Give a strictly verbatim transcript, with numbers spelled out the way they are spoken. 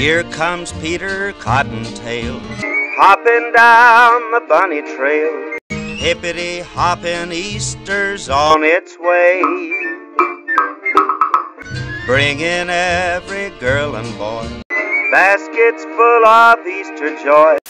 Here comes Peter Cottontail, hopping down the bunny trail. hippity-hopping Easter's on On its way, bringing every girl and boy baskets full of Easter joy.